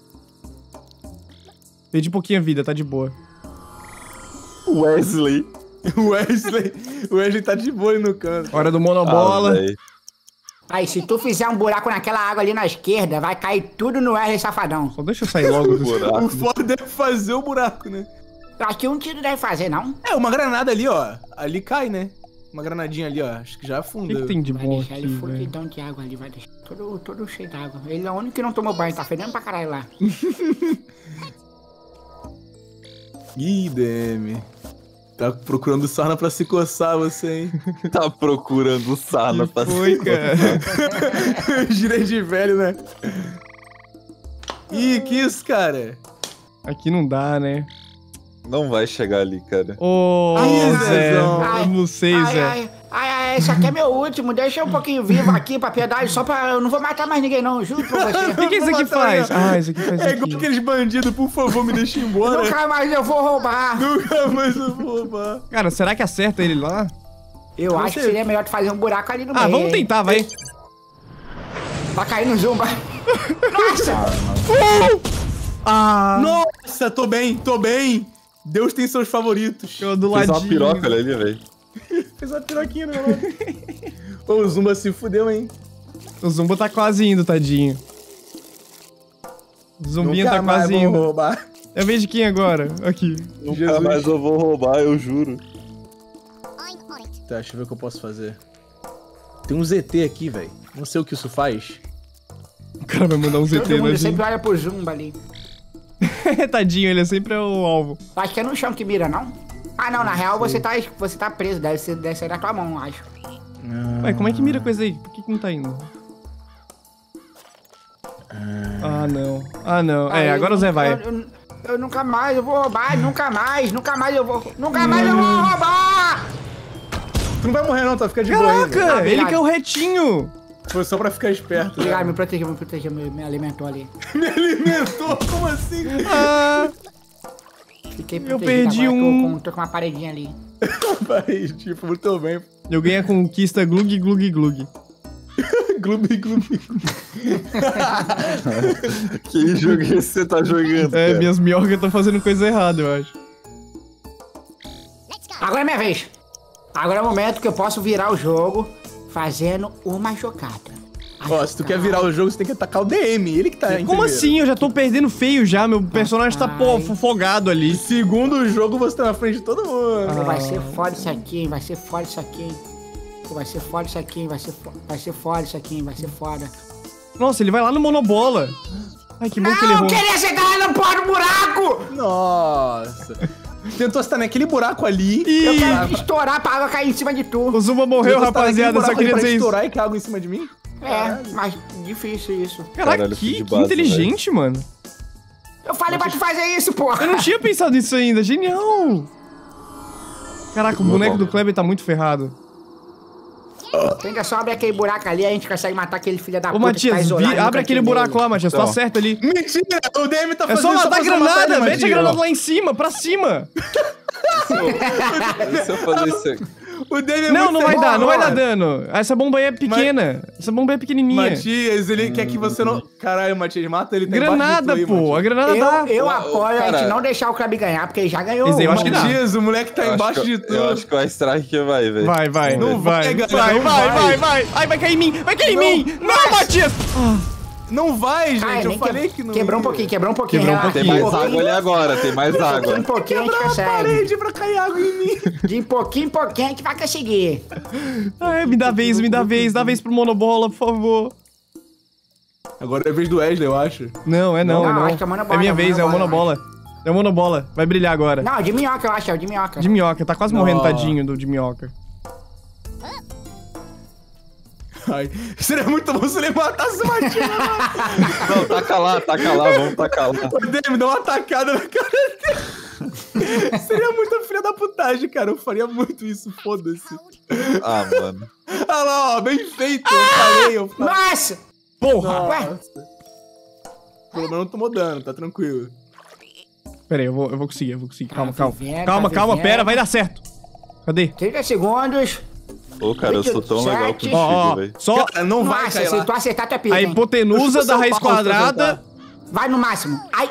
Perdi pouquinho a vida, tá de boa. Wesley. O Wesley. O Wesley tá de boa ali no canto. Hora do Ah, monobola. velho. Aí, se tu fizer um buraco naquela água ali na esquerda, vai cair tudo no Wesley Safadão. Só deixa eu sair logo. do- Buraco. O foda é fazer o buraco, né? Acho que um tiro deve fazer, não? É, uma granada ali, ó. Ali cai, né? Uma granadinha ali, ó. Acho que já O afunda. que, que tem de Vai bom deixar aqui, ele velho? fudidão de água ali, vai deixar todo, todo cheio d'água. Ele é o único que não tomou banho, tá fedendo pra caralho lá. Ih, D M. Tá procurando sarna pra se coçar você, hein? Tá procurando sarna pra Foi, se cara. Girei de velho, né? Ih, que isso, cara? Aqui não dá, né? Não vai chegar ali, cara. Ô, Ai, Zé. Zezão. Eu não sei, Ai, Zé. ai, ai, ai, esse aqui é meu último, deixa eu um pouquinho vivo aqui pra piedade, só pra... Eu não vou matar mais ninguém não, juro pra O você. que, que isso aqui faz? Ah, isso aqui faz É igual aqui. aqueles bandidos, por favor, me deixa embora. Nunca mais eu vou roubar. Nunca mais eu vou roubar. Cara, será que acerta ele lá? Eu acho que Você- seria melhor tu fazer um buraco ali no Ah, meio. vamos hein? tentar, vai. Vai cair no zumba. Nossa! Ah, Nossa, tô bem, tô bem. Deus tem seus favoritos. eu do Fez ladinho. uma piroca ali, velho. Fez uma piroquinha, né, mano? Pô, o Zumba se fudeu, hein? O Zumba tá quase indo, tadinho. O Zumbinha Nunca tá mais quase vou indo. roubar. É a vez de quem agora? Aqui. Nunca Jesus. mais eu vou roubar, eu juro. Tá, deixa eu ver o que eu posso fazer. Tem um Z T aqui, velho. Não sei o que isso faz. O cara vai mandar um Z Todo T mundo na sempre gente. olha pro zumba ali. Tadinho, ele é sempre o alvo. Acho que é no chão que mira, não? Ah, não, na real você tá, você tá preso, deve ser, deve ser da tua mão, acho. Ué, como é que mira coisa aí? Por que, que não tá indo? Ah, não. Ah, não. É, Aí, agora o Zé vai. Eu, eu- eu nunca mais eu vou roubar, nunca mais, nunca mais eu vou... Nunca mais eu vou roubar! Tu não vai morrer não, tá? Fica de boa ainda. Caraca, Ah, ele verdade. que é o retinho. Foi só pra ficar esperto. né? Obrigado, me protegeu, me protegeu, me, me alimentou ali. Me alimentou? Como assim? Ah, Fiquei Eu protegido, perdi agora um. Tô com, tô com uma paredinha ali. Pai, tipo, muito bem. eu ganhei a conquista glug glug glug. Gloob, gloob. Que jogo esse você tá jogando, É, cara? minhas minhocas estão fazendo coisa errada, eu acho. Agora é minha vez. Agora é o momento que eu posso virar o jogo fazendo uma jogada. Ó, se tu quer virar o jogo, você tem que atacar o D M. Ele que tá em Como primeiro. assim? Eu já tô perdendo feio já. Meu personagem tá pô, afogado ali. Segundo jogo, você tá na frente de todo mundo. Pô, vai ser foda isso aqui, hein? Vai ser foda isso aqui, hein? Pô, vai ser foda isso aqui, hein? Vai ser, fo- vai ser foda isso aqui, hein? Vai ser foda. Nossa, ele vai lá no monobola. Ai, que bom que ele Não, errou. queria chegar lá no pó do buraco! Nossa. Tentou estar naquele buraco ali. Eu Ih, quero estourar pra água cair em cima de tu. o Zumba morreu, Tentou estar naquele rapaziada. Só buraco ali queria pra dizer isso. estourar e cair água em cima de mim? É, mas difícil isso. Caraca, Caralho, eu fui que, de que base, inteligente, mano. Eu falei pra tu fazer isso, porra! Eu não tinha pensado nisso ainda. Genial. Caraca, o boneco do Kleber tá muito ferrado. Tenta só abrir aquele buraco ali, a gente consegue matar aquele filho da Ô, puta que tá Matias, isolado vi- no abre aquele cantinho buraco dele. lá, Matias. Tu Então. acerta ali. Mentira! O D M tá É fazendo só isso matar a pra você matar granada. ele, Mete a Matias. granada lá em cima, pra cima. Se eu fazer isso aqui. O D M é Não, muito não vai sem dar, não vai dar honra. dano. Essa bomba aí é pequena. Essa bomba aí é pequenininha. Matias, ele quer que você não... Caralho, Matias, mata ele. Tá embaixo de Granada, tu aí, pô. Matias. A granada dá. Eu, eu Ô, apoio a gente cara. não deixar o Kleber ganhar, porque ele já ganhou. Esse aí eu uma. acho que dá. Matias, o moleque tá Eu acho embaixo que- de tudo. Eu acho que o strike vai, velho. Vai, vai. Não vai. vai, Vai, galera, vai, não vai, vai. vai. Ai, vai cair em mim. Vai cair em Não, mim. Não, Matias. Não vai, gente. Ai, eu nem falei que- que não Quebrou um ia. pouquinho, quebrou um pouquinho. Quebrou um relaxa. Tem pouquinho. mais água ali agora, tem mais De água. pouquinho em pouquinho a gente Quebrar a consegue. parede pra cair água em mim. De pouquinho em pouquinho a gente vai conseguir. Ai, me dá vez, me dá vez. Dá vez pro monobola, por favor. Agora é a vez do Wesley, eu acho. Não, é não, Não, é não. acho que é monobola, É minha é vez, é o monobola, monobola. É o monobola. Vai brilhar agora. Não, de minhoca, eu acho. É o de minhoca. De minhoca. Tá quase Não. morrendo, tadinho, do de minhoca. Ai, seria muito bom se ele matasse o Matinho. Não, taca lá, taca lá, vamos tacar lá. O Demi, dá uma tacada na cara dele. Seria muita filha da putagem, cara. Eu faria muito isso, foda-se. Ah, mano. Olha lá, ó, bem feito. Eu falei, eu falei. Nossa! Porra! Ué, Pelo menos não tomou dano, tá tranquilo. Pera aí, eu vou, eu vou conseguir, eu vou conseguir. Calma, Tá calma. vivendo, Calma, tá calma, vivendo. pera, vai dar certo. Cadê? trinta segundos. Ô, cara, eu sou tão legal Sete. contigo, Ó, ó, velho. só Cara, não vai Nossa, cair se lá. tu acertar, tu é pica, a hein? hipotenusa da São raiz Paulo pra quadrada. acertar. Vai no máximo. Ai!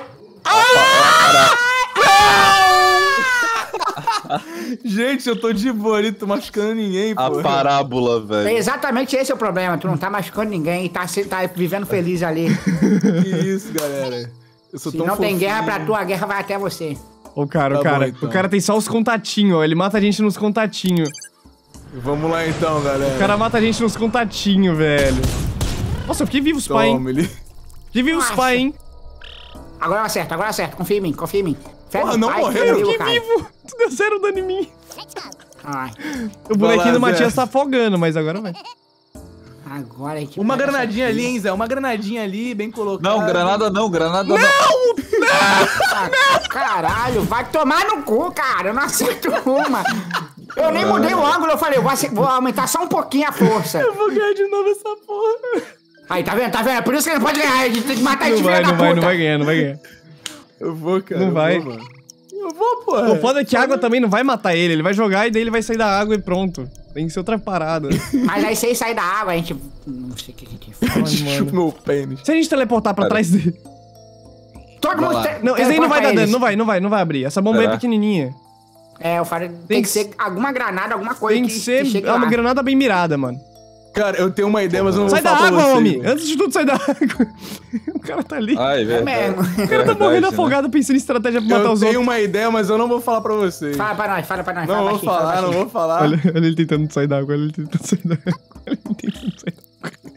Gente, eu tô de boa ali, tô machucando ninguém, A pô. parábola, É velho. exatamente esse é o problema. Tu não tá machucando ninguém e tá, se- tá vivendo feliz ali. Que isso, galera. Eu sou Se tão não tem fofinho. guerra pra tu, a guerra vai até você. Ô, cara, o Tá cara, bom, então. o cara tem só os contatinhos, ó. Ele mata a gente nos contatinhos. Vamos lá então, galera. O cara mata a gente nos contatinhos, velho. Nossa, eu fiquei vivo os pai, hein? Toma, ele... Fiquei vivo os Nossa. pai, hein? Agora eu acerto, agora eu acerto. Confia em mim, confia em mim. Fé Porra, no não pai, morreu? fé no Eu meu, fiquei cara. vivo. Tu deu zero dano em mim. Ai, O bonequinho lá, do Matias Zé. tá afogando, mas agora vai. agora a gente Uma pega granadinha essa ali, aqui. hein, Zé? Uma granadinha ali, bem colocada. Não, granada não, granada não. Ah, caralho, vai tomar no cu, cara. Eu não acerto uma. Eu nem mudei o ângulo, eu falei, eu vou, ace- vou aumentar só um pouquinho a força. Eu vou ganhar de novo essa porra. Aí, tá vendo? Tá vendo? É por isso que ele não pode ganhar. A gente tem que matar esse Não filho vai, da não puta. vai, não vai ganhar, não vai ganhar. Eu vou, cara. Não eu vai. Vou, mano. Eu vou, porra. O foda é que a água também não vai matar ele. Ele vai jogar e daí ele vai sair da água e pronto. Tem que ser outra parada. Mas aí, se ele sair da água, a gente... Não sei o que a gente faz. Ai, Chupa mano. meu pênis. Se a gente teleportar pra Cara. trás dele... Todo Vai mundo... lá. te- Não, esse aí não vai dar teleporta dano, eles. não vai, não vai, não vai abrir. Essa bomba aí é Será? pequenininha. É, eu falei, tem, Tem que que ser alguma granada, alguma coisa Tem que, que ser chegue é uma lá. granada bem mirada, mano. Cara, eu tenho uma ideia, mas eu não Sai vou da falar pra água, vocês, homem! mano. Antes de tudo, sai da água. O cara tá ali. Ai, velho. mesmo. O cara tá morrendo afogado pensando em estratégia pra matar Eu os tenho outros. uma ideia, mas eu não vou falar pra vocês. Fala pra nós, fala pra nós. Não fala vou baixinho, fala falar, não baixinho. vou falar. Olha, olha ele tentando sair da água, olha ele tentando sair da água. Olha ele tentando sair da água.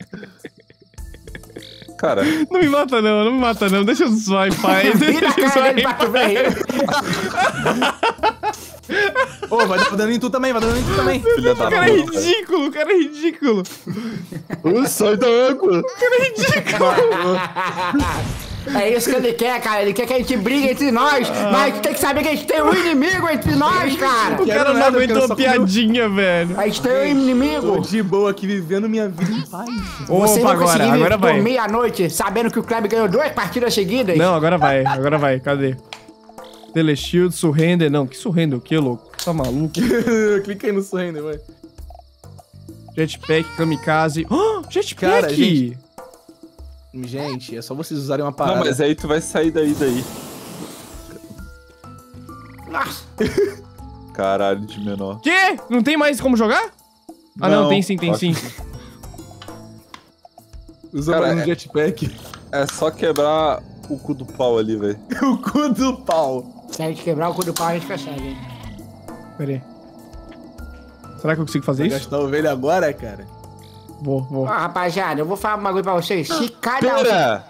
Cara, Não me mata não, não me mata não. Deixa eu zoar, pai. Vira Deixa a eu cara zoar. dele pra tu ver. Ô, vai dar dano em tu também, vai dar dano em tu também. filha da O cara é puta. ridículo, o cara é ridículo. Sai da água. É isso que ele quer, cara. Ele quer que a gente brigue entre nós. Mas a gente tem que saber que a gente tem um inimigo entre nós, cara. O Quero cara não nada, eu quero aguentou só a piadinha, velho. A gente tem um Tô inimigo. de boa aqui, vivendo minha vida em paz. Você Opa, vai conseguir agora, agora vai. dormir à noite sabendo que o Kleber ganhou duas partidas seguidas? Não, agora vai, agora vai. Cadê? Teleshield, Surrender. Não, que Surrender? O que, louco? Tá maluco? Clica aí no surrender, vai. Jetpack, Kamikaze. Oh, Jetpack! Cara, gente- Gente, é só vocês usarem uma parada. Não, mas aí tu vai sair daí, daí. Nossa. Caralho, de menor. Quê? Não tem mais como jogar? Ah, não, Não, tem sim, tem acho sim. Usa Cara, mais um é- jetpack. É só quebrar o cu do pau ali, velho. O cu do pau. Se a gente quebrar o cu do pau, a gente consegue, hein? Pera aí. Será que eu consigo fazer Vai isso? gastar ovelha agora, cara? Vou, vou. Ó, rapaziada, eu vou falar um bagulho pra vocês. Se cada um... Pera!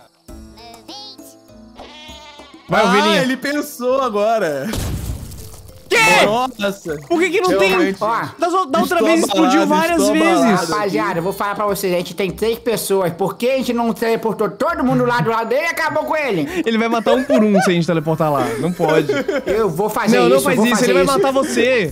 Vai, ah, ovelhinha. ele pensou agora. Quê? Nossa. Por que que não Realmente. tem? Ó, Da, da outra Estou vez explodiu abalado, várias estou vezes. abalado. rapaziada, eu vou falar pra vocês. A gente tem três pessoas. Por que a gente não teleportou todo mundo lá do lado dele e acabou com ele? Ele vai matar um por um se a gente teleportar lá. Não pode. Eu vou fazer Não, isso, não faz vou isso. fazer Ele vai isso. matar você.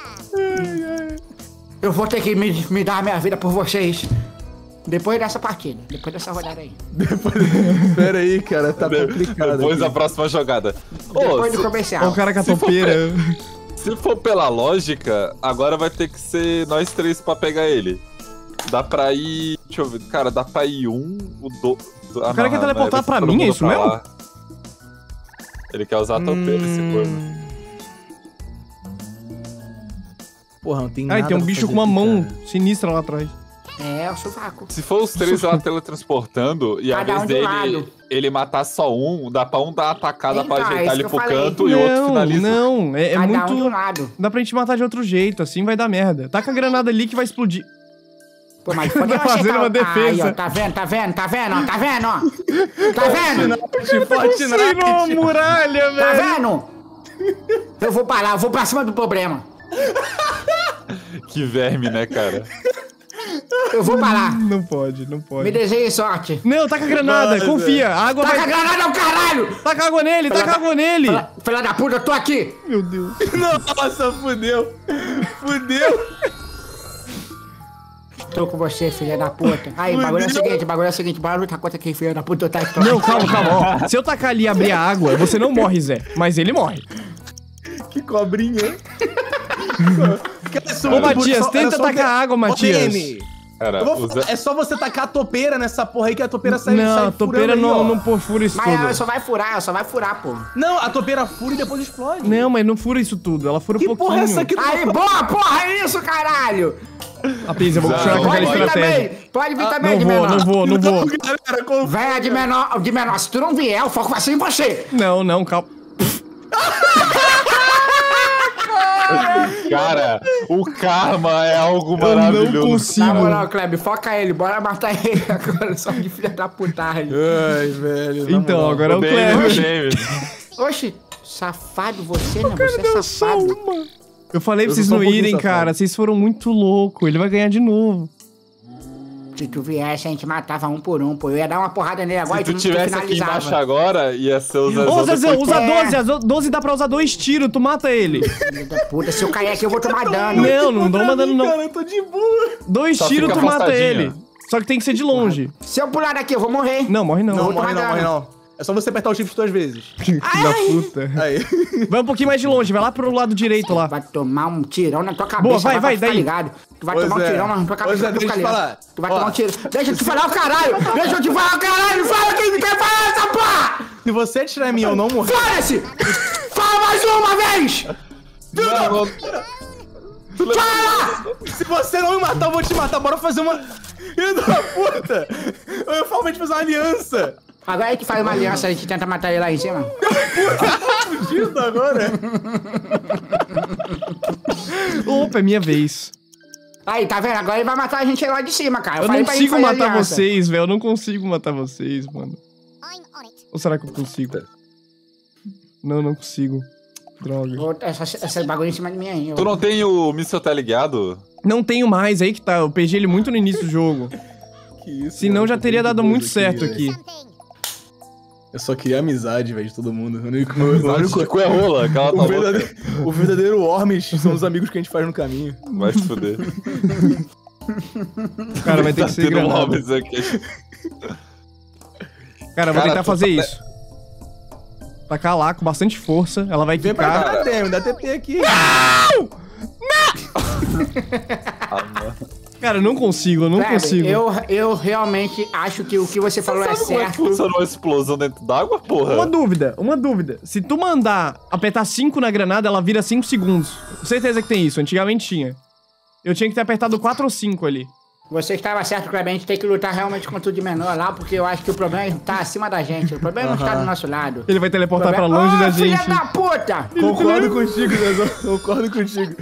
Eu vou ter que me, me dar a minha vida por vocês. Depois dessa partida. Depois dessa rodada aí. Pera aí, cara, tá complicado. Depois aqui. da próxima jogada. Ô, Depois do se, Olha comercial. o cara com a Se for topeira. se for pela lógica, agora vai ter que ser nós três pra pegar ele. Dá pra ir. Deixa eu ver. Cara, dá pra ir um, o do. do- ah, O cara quer teleportar pra mim, é isso mesmo? Ele quer usar a topeira, esse corno. Hum... Porra, não tem Ai, nada tem um pra bicho fazer com uma aqui, mão cara. sinistra lá atrás. É, o sovaco. Se for os três lá teletransportando e ao Cada invés um de um dele lado. ele matar só um, dá pra um dar uma atacada Então, pra é ajeitar isso ele que pro eu falei. canto e o outro Não, finaliza. não. É, é Cada muito... um de um lado. Dá pra gente matar de outro jeito, assim vai dar merda. Taca a granada ali que vai explodir. Pô, mas pode Tá fazendo uma defesa. Aí, ó, tá vendo, tá vendo, tá vendo, ó, tá vendo, ó? Tá vendo? Fortnite. Tirou a muralha, Tá velho. vendo? Eu vou parar, eu vou pra cima do problema. Que verme, né, cara? Eu vou parar. Não pode, não Me pode. deseje sorte. Não, taca a granada, Mano. confia. A água Taca a vai... granada ao caralho! Taca água nele, taca água nele. Fila- Filha da puta, eu tô aqui! Meu Deus. Nossa, fudeu. Fudeu. Tô com você, filha da puta. Aí, o bagulho é o seguinte, o bagulho é o seguinte, bora lutar contra quem, filha da puta, eu tá aqui. Não, calma, calma. Ó, se eu tacar ali e abrir a água, você não morre, Zé. Mas ele morre. Que cobrinha. Ô, Matias, tenta tacar água, Matias. Cara, Eu vou o falar, Zé... é só você tacar a topeira nessa porra aí que a topeira sai, sai Não, a topeira furando aí, não, ó. não perfura isso Mas ela tudo. só vai furar, ela só vai furar, pô. Não, a topeira fura e depois explode. Não, mas não fura isso tudo. Ela fura um Que pouquinho. porra é essa aqui? Aí, boa, porra, é isso, caralho! A Pisa, eu vou Não, continuar com Pode aquela vir estratégia. também, pode vir também, Não de vou, menor. não vou, não vou. Galera, com... Venha de menor, de menor, se tu não vier, o foco vai ser em você. Não, não, calma. Cara, o karma é algo Eu não maravilhoso. consigo. Na moral, Kleber, foca ele, bora matar ele agora, só de filha da putagem. Ai, velho. na Então, moral. agora é o O Kleber. David, Oxi, safado você, né? Você é Deu só safado. uma. Eu falei pra Eu vocês sou só não um pouquinho irem, safado. cara. Vocês foram muito loucos. Ele vai ganhar de novo. Se tu viesse, a gente matava um por um, pô. Eu ia dar uma porrada nele agora se e tu tu, tu tivesse aqui finalizava. embaixo agora, ia ser o Zezão. Ô, Zezão, depois usa É. doze. As doze dá pra usar dois tiros. Tu mata ele. Filho da puta, se eu cair aqui eu vou tomar dano. Não, não dou Contra mandando mim, não. Cara, eu tô de boa. Dois Só tiros, fica tu mata afastadinho. ele. Só que tem que ser de longe. Se eu pular daqui, eu vou morrer. Não, morre não. Não, vou morre tomar não, morre dano. não. É só você apertar o shift duas vezes. Filho da puta. Aí. Vai um pouquinho mais de longe. Vai lá pro lado direito lá. Vai tomar um tirão na tua cabeça. Boa, vai, pra vai, ficar daí. ligado. Tu vai Ô, tomar um Zé. tirão na tua Ô, cabeça Zé, pra tu deixa ficar eu te ligado. falar. Tu vai Ó. tomar um tiro. Deixa eu te falar o caralho. Deixa eu te falar o caralho. Fala quem me quer falar essa porra. Se você atirar em mim eu não morrer. Foda-se. Fala mais uma vez. Não, não. Fala. Se você não me matar, eu vou te matar. Bora fazer uma... Filho da puta. Eu falo pra gente fazer uma aliança. Agora a gente faz uma aliança, a gente tenta matar ele lá em cima. Fugindo agora. Opa, é minha vez. Aí, tá vendo? Agora ele vai matar a gente lá de cima, cara. Eu falei não pra ele consigo fazer matar aliança. vocês, velho. Eu não consigo matar vocês, mano. Ou será que eu consigo? Não, não consigo. Droga. Vou- Essa, essa bagulho em cima de mim aí. Tu não tem o míssil teleligado? Não tenho mais, aí que tá. Eu perdi ele muito no início do jogo. Que isso, Senão cara, já tô teria muito dado doido muito certo velho. aqui. Eu só queria amizade, velho, de todo mundo. O único, o único, Chico é rola, aquela tá o louca. verdadeiro, o verdadeiro Ormes são os amigos que a gente faz no caminho. Vai se fuder. Cara, vai ter que ser Tá tendo granada. Hobbes aqui. Cara, eu vou Cara, tentar tu fazer tá- isso. Tacar lá com bastante força. Ela vai Vem pra quicar. cá, dá T M, dá T P aqui. Cara, eu não consigo, eu não Kleber, consigo. Eu, eu realmente acho que o que você falou é Sabe como é que certo. funciona uma explosão dentro d'água, porra? Uma dúvida, uma dúvida. Se tu mandar apertar cinco na granada, ela vira cinco segundos. Com certeza que tem isso, antigamente tinha. Eu tinha que ter apertado quatro ou cinco ali. Você estava certo, Kleber. A gente tem que lutar realmente contra o de menor lá, porque eu acho que o problema tá acima da gente. O problema não está do nosso lado. Ele vai teleportar pra Problema- longe Ô, da filha gente. da puta! Concordo contigo, Zezão. Concordo contigo.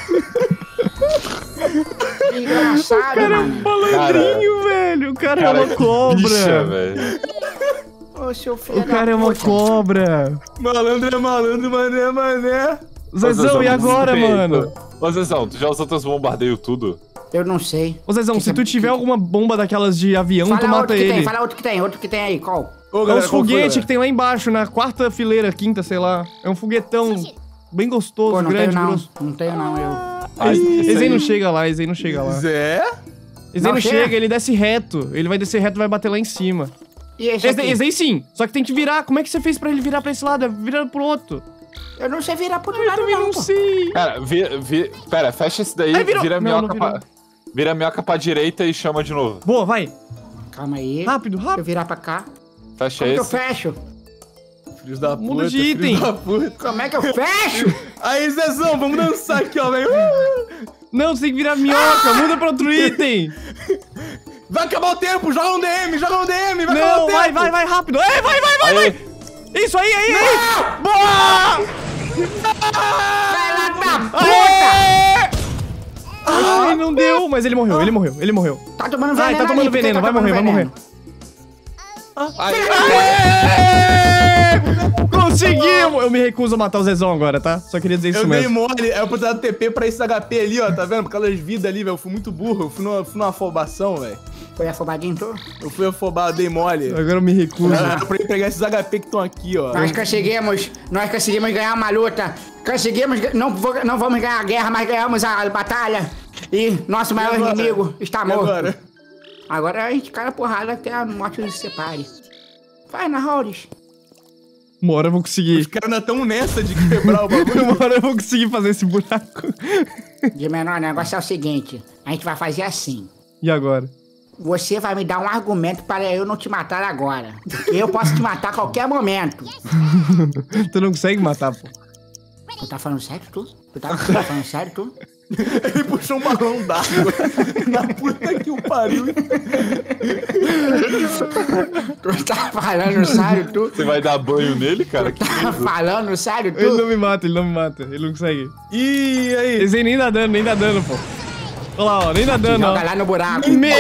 Que engraçado, Cara, é um mano. malandrinho, velho. O cara, Cara, é uma que cobra. bicha, velho. Ô, seu filho O cara é uma puta. cobra. Malandro é malandro, mané, mané. Zezão, e agora, mano? Ô, Zezão, tu já usou teus bombardeios tudo? Eu não sei. Ô, Zezão, Que se que- tu tiver alguma bomba daquelas de avião, tu Fala mata outro que ele. tem, fala outro que tem, outro que tem aí, qual? Ô, É galera, uns qual foi, foguetes velho? que tem lá embaixo, na quarta fileira, quinta, sei lá. É um foguetão bem gostoso, Pô, não grande, tenho não. grosso. Não tenho não, eu. Ah, Esse isso esse aí aí. não chega lá, esse aí não chega lá. Zé? Esse aí Não não chega? chega, ele desce reto. Ele vai descer reto e vai bater lá em cima. E esse Esse, aqui? esse aí sim, só que tem que virar. Como é que você fez pra ele virar pra esse lado? É virando pro outro. Eu não sei virar pro outro Eu lado também não, não pô. sei. Cara, vira, vira, pera, fecha esse daí, Aí virou. vira a Não, não minhoca virou. pra... Vira a minhoca pra direita e chama de novo. Boa, vai. Calma aí. Rápido, Deixa eu rápido. virar pra cá. Fecha Como que eu esse. fecho? Filhos da puta, Muda de filhos item. da puta. Como é que eu fecho? Aí, Zezão, vamos dançar aqui, ó, velho. Não, você tem que virar minhoca. Muda pra outro item. Vai acabar o tempo, joga um D M, joga um D M, vai acabar o Não, tempo. vai, vai, vai, rápido. Ei, vai, vai, vai, vai. Aí, Isso aí, aí, aí. Boa! Vai lá da puta! Aê! Ai, não deu, mas ele morreu, ele morreu, ele morreu. Tá tomando Ai, veneno tá tomando ali, por que veneno, tá vai tomando morrer, vai morrer. veneno? Ai, Conseguimos! Eu me recuso a matar o Zezão agora, tá? Só queria dizer isso Eu dei mesmo. mole, eu precisava T P pra esse H P ali, ó, tá vendo? Por causa das vidas ali, velho. Eu fui muito burro, eu fui numa, fui numa afobação, velho. Foi afobadinho, tu? Eu fui afobado, dei mole. Agora eu me recuso. Era pra ele pegar esses H P que estão aqui, ó. Nós conseguimos, nós conseguimos ganhar uma luta. Conseguimos, não, vou- não vamos ganhar a guerra, mas ganhamos a batalha. E nosso maior agora? inimigo está E morto. agora? Agora a gente cai na porrada até a morte nos separe. Vai, na Horus. Uma hora eu vou conseguir. Os caras ainda tão nessa de quebrar o bagulho. Uma hora eu vou conseguir fazer esse buraco. De menor, o negócio é o seguinte: a gente vai fazer assim. E agora? Você vai me dar um argumento para eu não te matar agora. Porque eu posso te matar a qualquer momento. Tu não consegue matar, pô. Tu tá falando sério, tu? Tu tá, tu tá falando sério, tu? Ele puxou um balão d'água. Na puta que o pariu. Tu tá falando sério, tu? você vai dar banho nele, cara? Que Tá falando sério, Ele não tu? me mata, ele não me mata. Ele não consegue. Ih, aí. Esse aí nem dá dano, nem dá dano, pô. Olha lá, ó, nem dá dano, Joga ó. lá no buraco. Meu!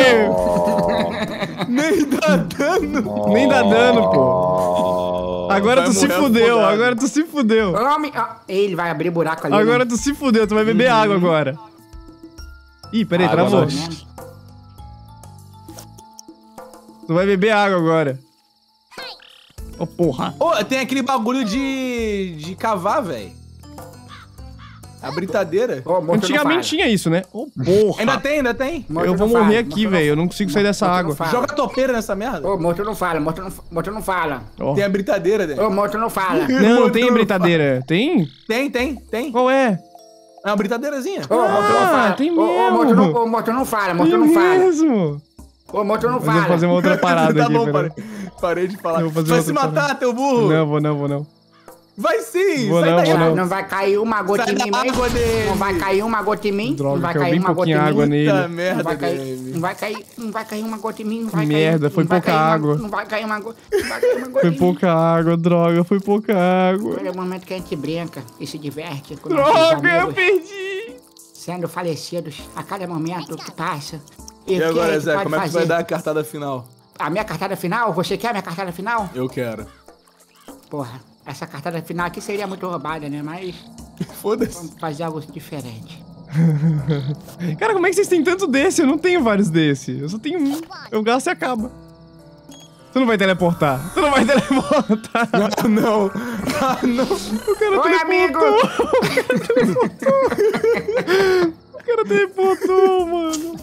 Nem dá dano. Nem dá dano, pô. Agora Vai tu se morrer fudeu, afogado. agora tu se fudeu. Homem, ó, ele vai abrir buraco ali. Agora né? tu se fudeu, tu vai beber água agora. Ih, peraí, Água travou. não. Tu vai beber água agora. Ô, porra. Ô, tem aquele bagulho de. de cavar, velho. A britadeira. Ô, morto Antigamente não tinha isso, né? Ô, porra. Ainda tem, ainda tem. fala. Eu Morto vou não morrer fala, aqui, morto não velho. Eu fala. não consigo sair dessa Morto não água. fala. Joga topeira nessa merda. Ô, morto não fala, morto não, morto não fala. Ó. Tem a britadeira dentro. Ô, morto não fala. Não, não Morto tem não britadeira. Tem? Tem, tem, tem. Qual é? É uma britadeirazinha. Ô, morto não Ah, fala. tem Ô, ô, morto mesmo. não, ô, morto não fala, morto Tem não fala. mesmo. Ô, morto não Mas eu vou fala. fazer uma outra parada tá aqui, bom, peraí. parei. Parei de falar. Eu vou fazer Vai outra se matar, parada. teu burro. Não, vou não, vou não. Vai sim. Vou sai não, daí. vou não. Não vai cair uma gota Sai em mim da mesmo? água dele. Não vai cair uma gota em mim? Droga, não vai caiu cair bem uma gota pouquinha em mim? água nele. Puta Não merda, vai cair, Dave. não vai cair, não vai cair uma gota em mim, não vai Merda, cair. foi não vai pouca cair uma- água. Não vai cair uma gota, não vai cair uma gota Foi em mim. pouca água, droga, foi pouca água. Olha, é o momento que a gente brinca e se diverte com nossos Droga, eu amigos, perdi. sendo falecidos a cada momento que passa. E o que a agora, gente Zé, pode como é que tu vai fazer? dar a cartada final? A minha cartada final? Você quer a minha cartada final? Eu quero. Porra, essa cartada final aqui seria muito roubada, né? Mas Foda-se. vamos fazer algo diferente. Cara, como é que vocês têm tanto desse? Eu não tenho vários desse. Eu só tenho um. Eu gasto e acaba. Tu não vai teleportar. Tu não vai teleportar. Ah, não. Ah, não. O cara Oi, amigo! teleportou. O cara teleportou, mano.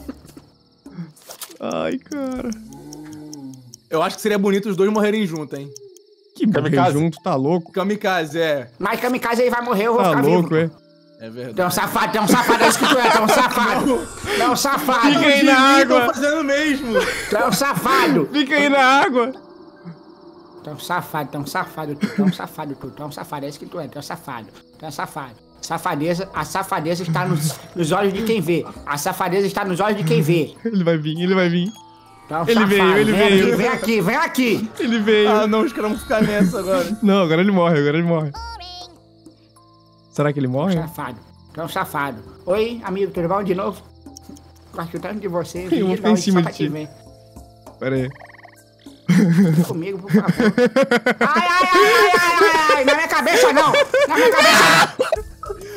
Ai, cara. Eu acho que seria bonito os dois morrerem juntos, hein? Que morrer Kamikaze. junto, tá louco? Kamikaze, é. Mas Kamikaze aí vai morrer, eu vou Tá ficar louco, vivo. é? É verdade. Tu é um safado, tu é um safado, é isso que tu é, tu é um safado. Tu é um safado. Fica aí De na mim, tô água. fazendo mesmo. Tu é um safado. Fica aí na água. Tu é um safado, tu é um safado, tu, tu é um safado, tu, tu é um safado, é isso que tu é, tu é um safado, tu é um safado. Safadeza, a safadeza está nos, nos olhos de quem vê. A safadeza está nos olhos de quem vê. Ele vai vir, ele vai vir. Tu é um Ele safado. veio, ele vem veio. Aqui, vem aqui, vem aqui. Ele veio. Ah, não, os caras vão ficar nessa agora. Não, agora ele morre, agora ele morre. Será que ele morre? Safado, tu é um safado. Oi, amigo, tudo bom de novo? Gosto tanto de você. Eu vou vim ficar em longe cima só de pra te ti. ver. Pera aí. Vem comigo, por favor. Ai, ai, ai, ai, ai, ai, ai, na minha cabeça não, na minha cabeça não.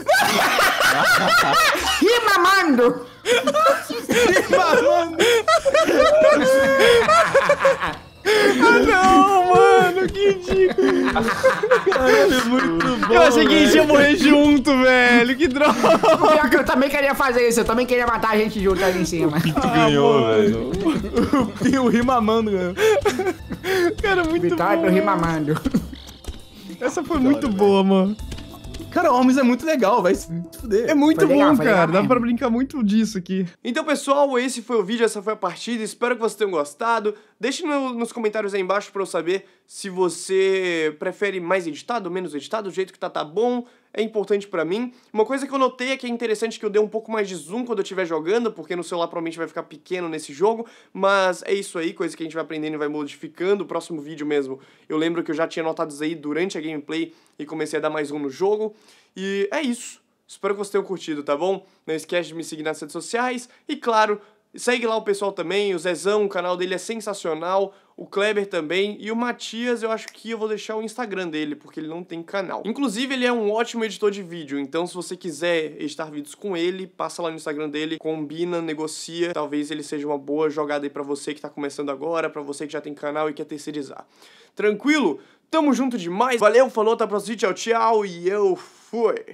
Ih, mamando. Não, mano, que ridículo. Caralho, muito bom. Eu achei que a gente ia velho. morrer junto, velho. Que droga. Pior que eu também queria fazer isso, eu também queria matar a gente junto ali em cima. Tu ganhou, velho. E o Rimamando ganhou. Cara, muito Vitória bom. do Rimamando. Essa foi muito boa, mano. Cara, o Ormus é muito legal, vai se fuder. É muito Foi legal, bom, foi cara. legal Dá mesmo. pra brincar muito disso aqui. Então, pessoal, esse foi o vídeo, essa foi a partida. Espero que vocês tenham gostado. Deixe no- nos comentários aí embaixo pra eu saber se você prefere mais editado, menos editado. O jeito que tá, tá bom. É importante pra mim. Uma coisa que eu notei é que é interessante que eu dê um pouco mais de zoom quando eu estiver jogando, porque no celular provavelmente vai ficar pequeno nesse jogo. Mas é isso aí, coisa que a gente vai aprendendo e vai modificando. O próximo vídeo mesmo, eu lembro que eu já tinha notado isso aí durante a gameplay e comecei a dar mais um no jogo. E é isso. Espero que vocês tenham curtido, tá bom? Não esquece de me seguir nas redes sociais e, claro, segue lá o pessoal também, o Zezão, o canal dele é sensacional, o Kleber também, e o Matias eu acho que eu vou deixar o Instagram dele, porque ele não tem canal. Inclusive, ele é um ótimo editor de vídeo, então se você quiser editar vídeos com ele, passa lá no Instagram dele, combina, negocia, talvez ele seja uma boa jogada aí pra você que tá começando agora, pra você que já tem canal e quer terceirizar. Tranquilo? Tamo junto demais, valeu, falou, até a próxima, tchau, tchau, e eu fui!